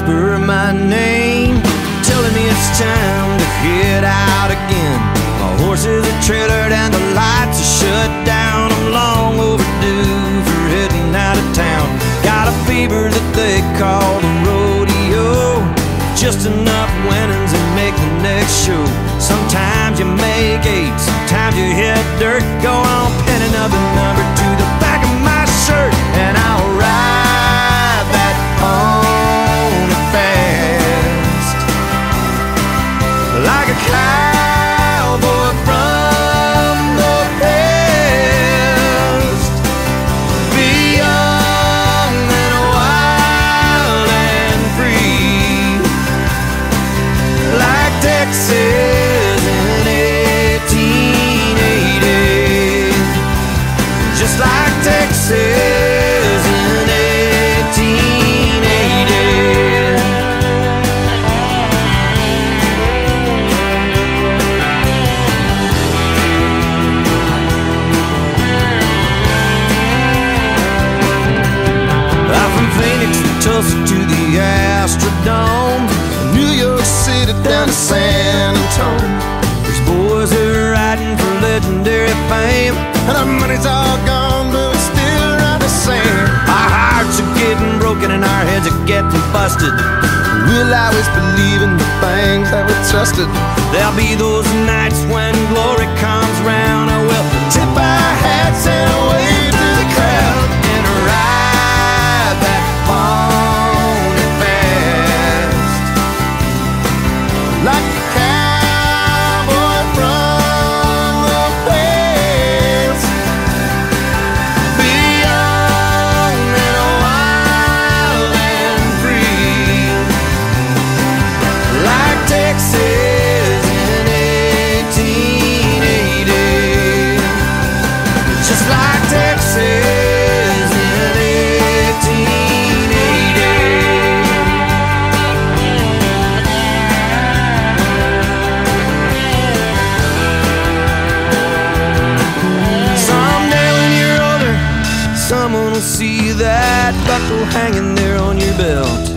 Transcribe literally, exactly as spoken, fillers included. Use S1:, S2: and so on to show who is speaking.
S1: whisper my name, telling me it's time to head out again. My horse is a trailer and the lights are shut down. I'm long overdue for heading out of town. Got a fever that they call the rodeo, just enough winnings to make the next show. Sometimes you make eight, sometimes you hit dirt. Go on, pin another number to the back of my shirt, and I'll ride that pony fast like a cowboy from the past. Be young and wild and free, like Texas in eighteen eighty, just like Texas in eighteen eighty. From Phoenix to Tulsa to the Astrodome, New York City down to San Antonio. There's boys that are riding for legendary fame, and our money's all gone, but we still ride the same. Our hearts are getting broken and our heads are getting busted. We'll always believe in the things that we trusted. There'll be those nights when glory comes round, and we'll tip our hats and wave to the crowd and ride that pony fast like a cowboy from the past. Be young and wild and free, like Texas in eighteen eighty, just like Texas in eighteen eighty. Someday when you're older, someone will see that buckle hanging there on your belt.